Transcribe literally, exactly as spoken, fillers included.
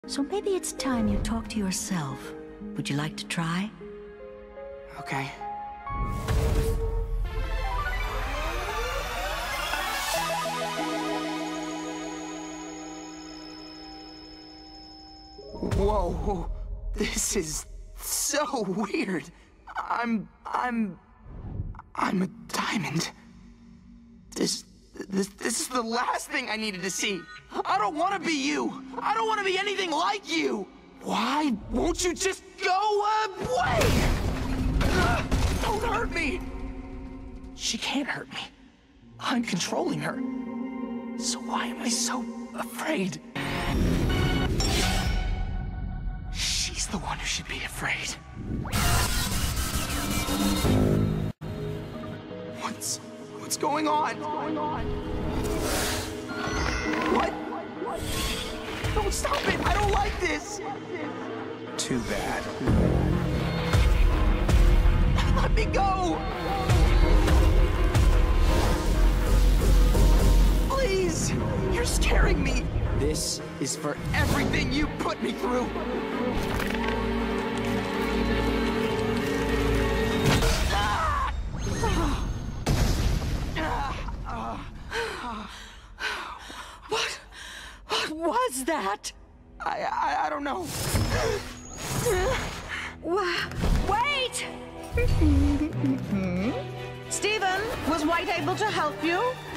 So maybe it's time you talk to yourself. Would you like to try? Okay. Whoa, this is so weird. I'm, I'm, I'm a diamond. This, this, this is the last thing I needed to see. I don't want to be you. I don't want to be anything like you. Why won't you just go away? Ugh, don't hurt me. She can't hurt me. I'm controlling her. So why am I so afraid? She's the one who should be afraid. What's... what's going on? What? Don't stop it! I don't like this! Too bad. Let me go! Please! You're scaring me! This is for everything you put me through! What? What was that? I, I, I don't know. Wait! Stephen, was White able to help you?